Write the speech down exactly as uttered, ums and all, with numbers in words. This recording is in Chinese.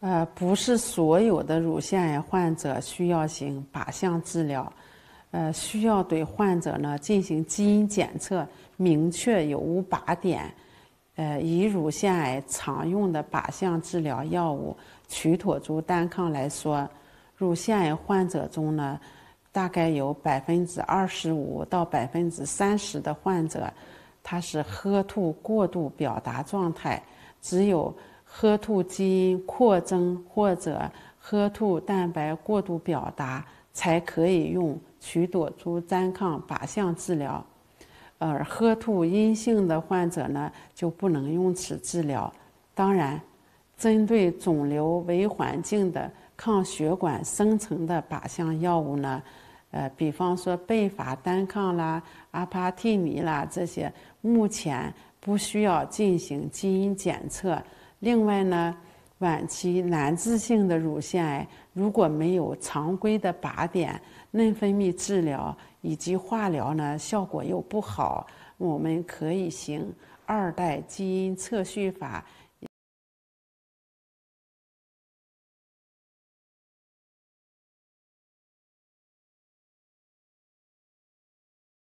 呃，不是所有的乳腺癌患者需要行靶向治疗，呃，需要对患者呢进行基因检测，明确有无靶点。呃，以乳腺癌常用的靶向治疗药物曲妥珠单抗来说，乳腺癌患者中呢，大概有百分之二十五到百分之三十的患者，他是喝吐过度表达状态，只有喝吐基因扩增或者喝吐蛋白过度表达，才可以用曲妥珠单抗靶向治疗。而喝吐阴性的患者呢，就不能用此治疗。当然，针对肿瘤微环境的抗血管生成的靶向药物呢，呃，比方说贝法单抗啦、阿帕替尼啦这些，目前不需要进行基因检测。另外呢，晚期难治性的乳腺癌如果没有常规的靶点，内分泌治疗以及化疗呢效果又不好，我们可以行二代基因测序法